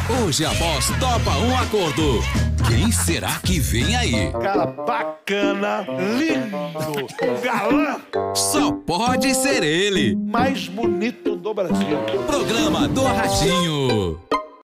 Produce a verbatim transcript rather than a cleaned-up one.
Hoje a Boss topa um acordo. Quem será que vem aí? Cara bacana, lindo, galã. Só pode ser ele. Mais bonito do Brasil. Programa do Ratinho.